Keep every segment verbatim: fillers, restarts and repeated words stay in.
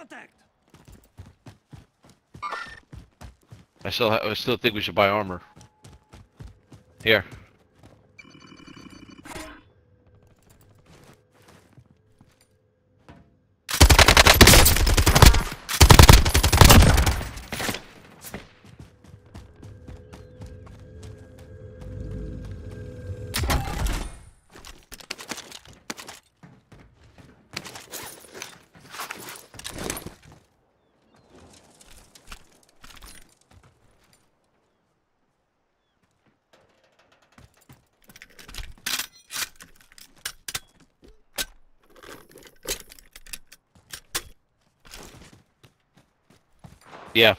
Contact! I still, I still think we should buy armor. Here. Yeah.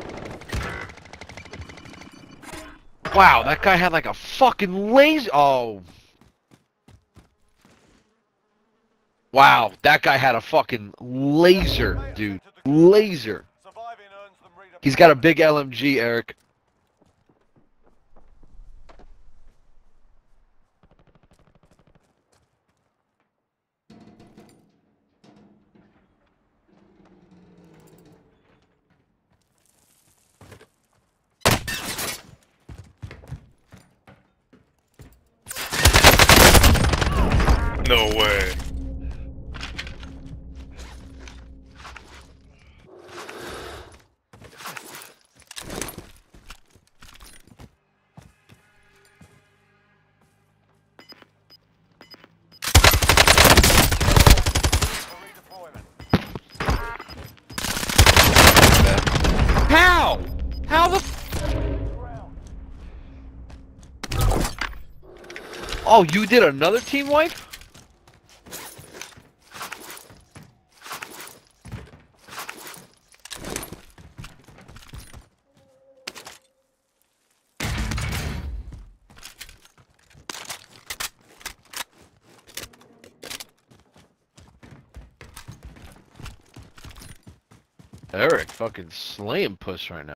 Wow, that guy had like a fucking laser. Oh. Wow, that guy had a fucking laser, dude. Laser. He's got a big L M G, Eric. No way. How? How the? Oh, you did another team wipe? Eric fucking slaying puss right now.